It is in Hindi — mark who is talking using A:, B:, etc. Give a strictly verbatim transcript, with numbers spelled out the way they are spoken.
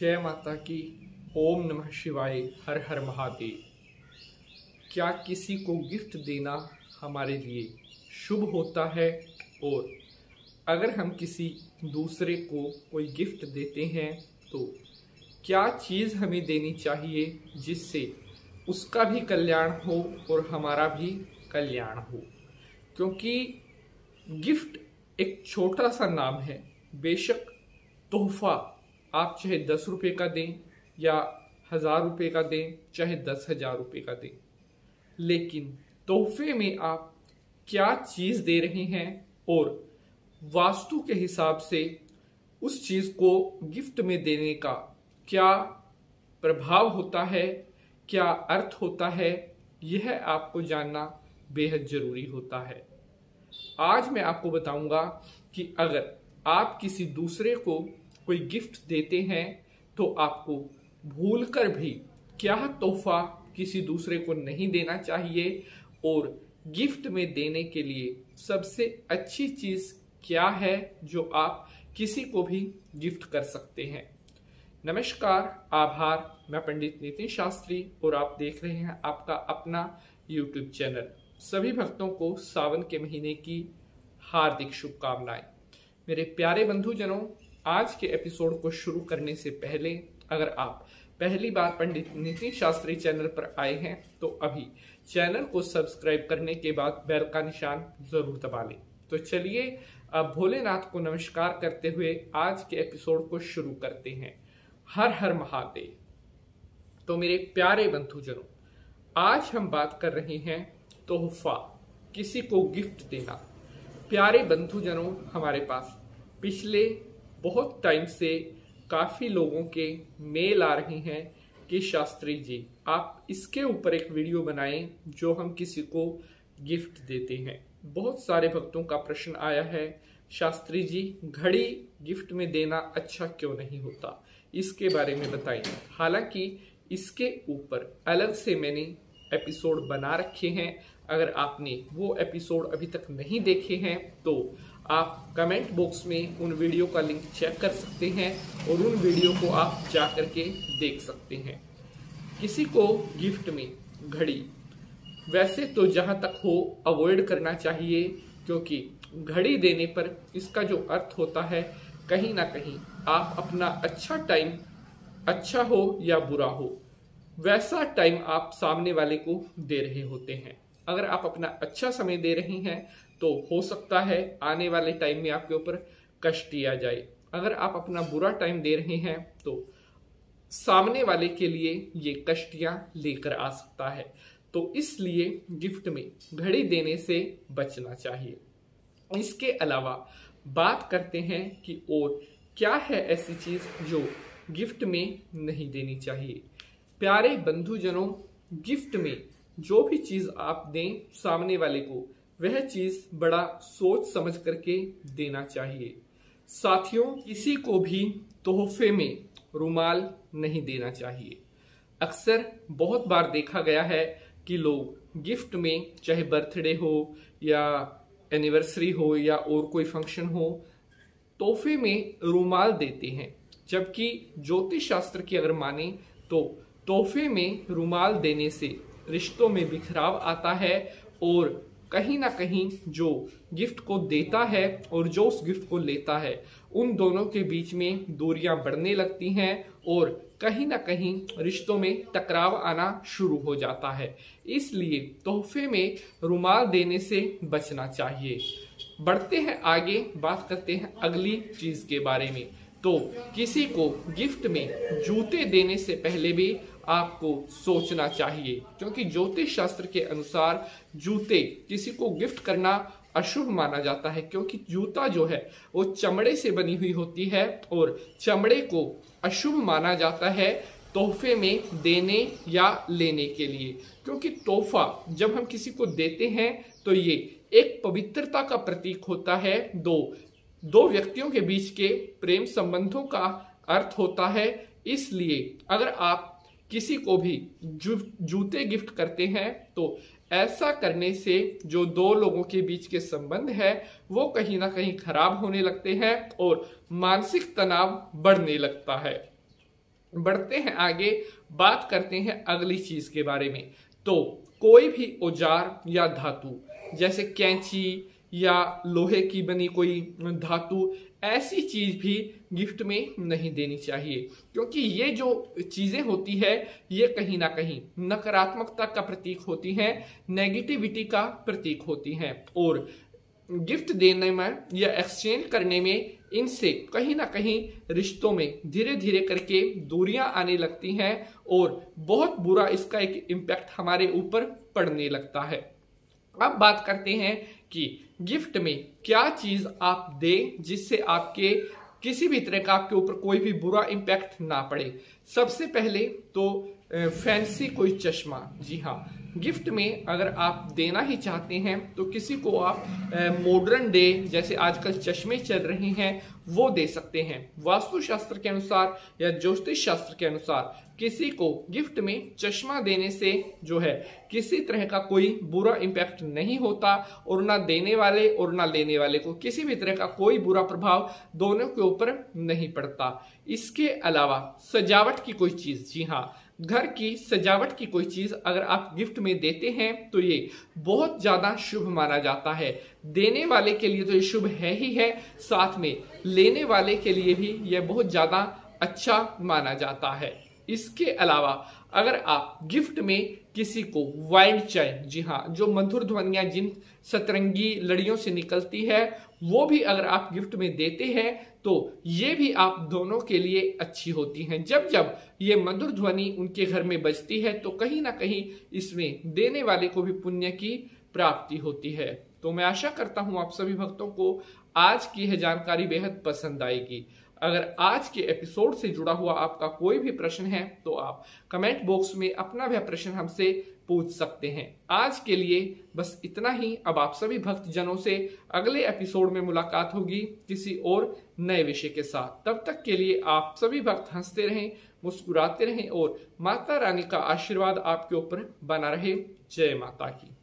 A: जय माता की। ओम नमः शिवाय। हर हर महादेव। क्या किसी को गिफ्ट देना हमारे लिए शुभ होता है? और अगर हम किसी दूसरे को कोई गिफ्ट देते हैं तो क्या चीज़ हमें देनी चाहिए जिससे उसका भी कल्याण हो और हमारा भी कल्याण हो? क्योंकि गिफ्ट एक छोटा सा नाम है। बेशक तोहफा आप चाहे दस रुपये का दें या हजार रुपये का दें, चाहे दस हजार रुपये का दें, लेकिन तोहफे में आप क्या चीज दे रहे हैं और वास्तु के हिसाब से उस चीज को गिफ्ट में देने का क्या प्रभाव होता है, क्या अर्थ होता है, यह आपको जानना बेहद जरूरी होता है। आज मैं आपको बताऊंगा कि अगर आप किसी दूसरे को कोई गिफ्ट देते हैं तो आपको भूलकर भी क्या तोहफा किसी दूसरे को नहीं देना चाहिए और गिफ्ट में देने के लिए सबसे अच्छी चीज क्या है जो आप किसी को भी गिफ्ट कर सकते हैं। नमस्कार, आभार। मैं पंडित नितिन शास्त्री और आप देख रहे हैं आपका अपना यूट्यूब चैनल। सभी भक्तों को सावन के महीने की हार्दिक शुभकामनाएं। मेरे प्यारे बंधुजनों, आज के एपिसोड को शुरू करने से पहले अगर आप पहली बार पंडित नितिन शास्त्री चैनल पर आए हैं तो अभी चैनल को सब्सक्राइब करने के बाद बेल का निशान जरूर दबा लें। तो चलिए अब भोलेनाथ को नमस्कार करते हुए आज के एपिसोड को शुरू करते हैं। हर हर महादेव। तो मेरे प्यारे बंधुजनों, आज हम बात कर रहे हैं तोहफा, किसी को गिफ्ट देना। प्यारे बंधुजनों, हमारे पास पिछले बहुत टाइम से काफी लोगों के मेल आ रहे हैं कि शास्त्री जी आप इसके ऊपर एक वीडियो बनाएं जो हम किसी को गिफ्ट देते हैं। बहुत सारे भक्तों का प्रश्न आया है, शास्त्री जी घड़ी गिफ्ट में देना अच्छा क्यों नहीं होता, इसके बारे में बताइए। हालांकि इसके ऊपर अलग से मैंने एपिसोड बना रखे हैं। अगर आपने वो एपिसोड अभी तक नहीं देखे हैं तो आप कमेंट बॉक्स में उन वीडियो का लिंक चेक कर सकते हैं और उन वीडियो को आप जा करके देख सकते हैं। किसी को गिफ्ट में घड़ी वैसे तो जहां तक हो अवॉइड करना चाहिए, क्योंकि घड़ी देने पर इसका जो अर्थ होता है कहीं ना कहीं आप अपना अच्छा टाइम, अच्छा हो या बुरा हो, वैसा टाइम आप सामने वाले को दे रहे होते हैं। अगर आप अपना अच्छा समय दे रहे हैं तो हो सकता है आने वाले टाइम में आपके ऊपर कष्ट दिया जाए। अगर आप अपना बुरा टाइम दे रहे हैं तो सामने वाले के लिए ये कष्टियां लेकर आ सकता है। तो इसलिए गिफ्ट में घड़ी देने से बचना चाहिए। इसके अलावा बात करते हैं कि और क्या है ऐसी चीज जो गिफ्ट में नहीं देनी चाहिए। प्यारे बंधुजनों, गिफ्ट में जो भी चीज आप दें सामने वाले को, वह चीज बड़ा सोच समझ करके देना चाहिए। साथियों, किसी को भी तोहफे में रुमाल नहीं देना चाहिए। अक्सर बहुत बार देखा गया है कि लोग गिफ्ट में, चाहे बर्थडे हो या एनिवर्सरी हो या और कोई फंक्शन हो, तोहफे में रुमाल देते हैं। जबकि ज्योतिष शास्त्र की अगर माने तो तोहफे में रुमाल देने से रिश्तों में बिखराव आता है और कहीं ना कहीं जो गिफ्ट को देता है और जो उस गिफ्ट को लेता है, उन दोनों के बीच में दूरियां बढ़ने लगती हैं और कहीं ना कहीं रिश्तों में टकराव आना शुरू हो जाता है। इसलिए तोहफे में रुमाल देने से बचना चाहिए। बढ़ते हैं आगे, बात करते हैं अगली चीज के बारे में। तो किसी को गिफ्ट में जूते देने से पहले भी आपको सोचना चाहिए, क्योंकि ज्योतिष शास्त्र के अनुसार जूते किसी को गिफ्ट करना अशुभ माना जाता है, क्योंकि जूता जो है वो चमड़े से बनी हुई होती है और चमड़े को अशुभ माना जाता है तोहफे में देने या लेने के लिए। क्योंकि तोहफा जब हम किसी को देते हैं तो ये एक पवित्रता का प्रतीक होता है। दो दो व्यक्तियों के बीच के प्रेम संबंधों का अर्थ होता है। इसलिए अगर आप किसी को भी जू, जूते गिफ्ट करते हैं तो ऐसा करने से जो दो लोगों के बीच के संबंध है वो कहीं ना कहीं खराब होने लगते हैं और मानसिक तनाव बढ़ने लगता है। बढ़ते हैं आगे, बात करते हैं अगली चीज के बारे में। तो कोई भी औजार या धातु जैसे कैंची या लोहे की बनी कोई धातु, ऐसी चीज भी गिफ्ट में नहीं देनी चाहिए, क्योंकि ये जो चीजें होती है ये कहीं ना कहीं नकारात्मकता का प्रतीक होती हैं, नेगेटिविटी का प्रतीक होती हैं। और गिफ्ट देने में या एक्सचेंज करने में इनसे कहीं ना कहीं रिश्तों में धीरे धीरे करके दूरियां आने लगती हैं और बहुत बुरा इसका एक इम्पैक्ट हमारे ऊपर पड़ने लगता है। अब बात करते हैं कि गिफ्ट में क्या चीज आप दें जिससे आपके किसी भी तरह का आपके ऊपर कोई भी बुरा इम्पैक्ट ना पड़े। सबसे पहले तो फैंसी कोई चश्मा। जी हाँ, गिफ्ट में अगर आप देना ही चाहते हैं तो किसी को आप मॉडर्न डे जैसे आजकल चश्मे चल रहे हैं वो दे सकते हैं। वास्तुशास्त्र के अनुसार या ज्योतिष शास्त्र के अनुसार किसी को गिफ्ट में चश्मा देने से जो है किसी तरह का कोई बुरा इम्पैक्ट नहीं होता और ना देने वाले और ना लेने वाले को किसी भी तरह का कोई बुरा प्रभाव दोनों के ऊपर नहीं पड़ता। इसके अलावा सजावट की कोई चीज, जी हाँ, घर की सजावट की कोई चीज अगर आप गिफ्ट में देते हैं तो ये बहुत ज्यादा शुभ माना जाता है। देने वाले के लिए तो ये शुभ है ही है, साथ में लेने वाले के लिए भी यह बहुत ज्यादा अच्छा माना जाता है। इसके अलावा अगर आप गिफ्ट में किसी को वाइल्ड चाइल्ड, जी हाँ, जो मधुर ध्वनियां जिन सतरंगी लड़ियों से निकलती है वो भी अगर आप गिफ्ट में देते हैं तो ये भी आप दोनों के लिए अच्छी होती हैं। जब जब ये मधुर ध्वनि उनके घर में बजती है तो कहीं ना कहीं इसमें देने वाले को भी पुण्य की प्राप्ति होती है। तो मैं आशा करता हूं आप सभी भक्तों को आज की यह जानकारी बेहद पसंद आएगी। अगर आज के एपिसोड से जुड़ा हुआ आपका कोई भी प्रश्न है तो आप कमेंट बॉक्स में अपना वह प्रश्न हमसे पूछ सकते हैं। आज के लिए बस इतना ही। अब आप सभी भक्त जनों से अगले एपिसोड में मुलाकात होगी किसी और नए विषय के साथ। तब तक के लिए आप सभी भक्त हंसते रहें, मुस्कुराते रहें और माता रानी का आशीर्वाद आपके ऊपर बना रहे। जय माता की।